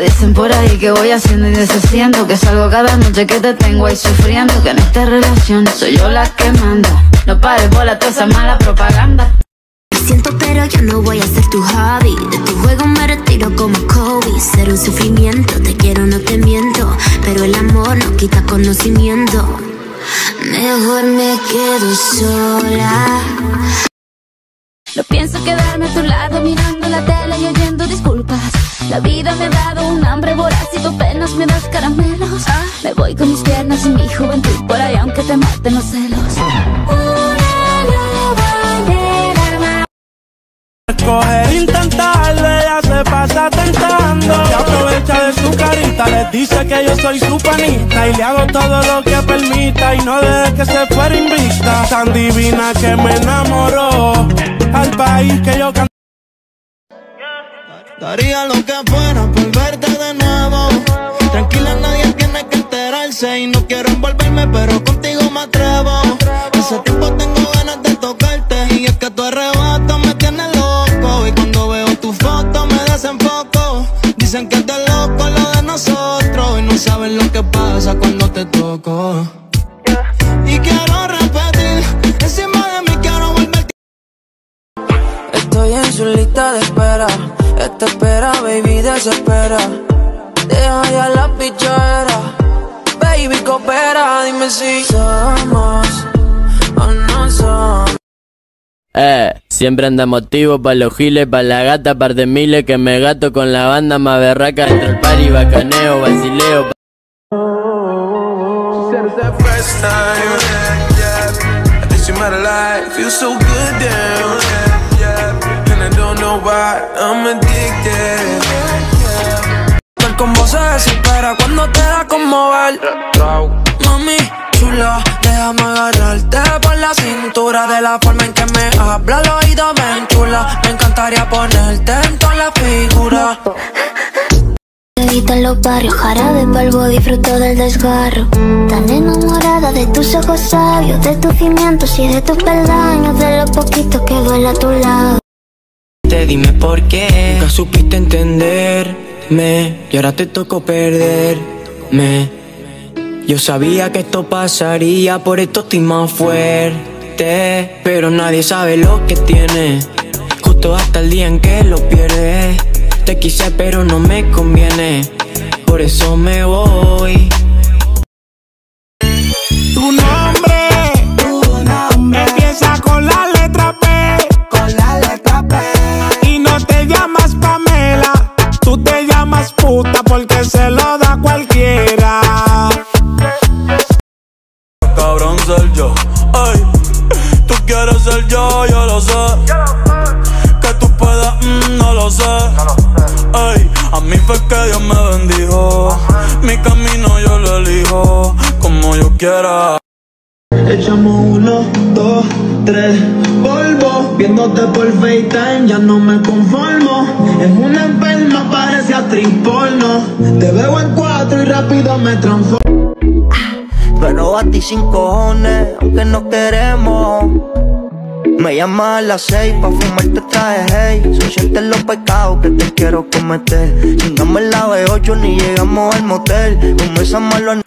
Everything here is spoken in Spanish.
Dicen por ahí que voy haciendo y deshaciendo, que salgo cada noche que te tengo ahí sufriendo, que en esta relación soy yo la que manda. No pares bola toda esa mala propaganda. Siento pero yo no voy a ser tu hobby. De tu juego me retiro como Kobe. Ser un sufrimiento, te quiero no te miento, pero el amor no quita conocimiento. Mejor me quedo sola. No pienso quedarme a tu lado mirando la tele y oyendo disculpas. La vida me ha dado un hambre voraz y tú apenas me das caramelos. Me voy con mis piernas y mi juventud por ahí aunque te maten los celos. Escoger intentarle, ella se pasa tentando. Se aprovecha de su carita, le dice que yo soy su panita y le hago todo lo que permita y no deje que se fuera invicta. Tan divina que me enamoró, al país que yo canto. Daría lo que fuera por verte de nuevo. Tranquila, nadie tiene que enterarse y no quiero envolverme, pero contigo me atrevo. Hace tiempo tengo ganas de tocarte y es que tu arrebato me tiene loco. Y cuando veo tu foto me desenfoco. Dicen que es de loco lo de nosotros y no saben lo que pasa cuando te toco. Y quiero repetir, encima de mí quiero volverte. Estoy en su lista de espera. Esta espera, baby, desespera. Deja ya la pichadera. Baby, coopera, dime si somos o no somos. Siempre anda motivo pa' los giles, pa' la gata, par de miles que me gato con la banda más berraca. Dentro el party, bacaneo, vacileo. El combo se desespera cuando te da como ver. Mami chula, déjame agarrarte por la cintura. De la forma en que me habla al oído me enchula. Me encantaría ponerte en toda la figura. Evita los barrios, jarabe polvo, disfruto del desgarro. Tan enamorada de tus ojos sabios, de tus cimientos y de tus peldaños, de lo poquito que duele a tu lado. Dime por qué nunca supiste entenderme y ahora te tocó perderme. Yo sabía que esto pasaría, por esto estoy más fuerte. Pero nadie sabe lo que tiene, justo hasta el día en que lo pierdes. Te quise pero no me conviene, por eso me voy. Tu nombre empieza con la letra P. Y no te llamas Pamela, tú te llamas puta porque se lo da cualquiera. Cabrón ser yo, ay, tú quieres ser yo, yo lo sé. Que tú puedas, no lo sé. Ay, a mí fue que Dios me bendijo. Mi camino yo lo elijo como yo quiera. Echamos 1, 2, 3 polvo. Viéndote por FaceTime ya no me conformo. Es una enferma, parece actriz porno. Te veo en 4 y rápido me transformo. Pero a ti sin cojones, aunque no queremos. Me llamas a las 6 pa' fumarte traje, hey. Son sientes los pecados que te quiero cometer. Chingamos en la B8 ni llegamos al motel. Comenzamos a los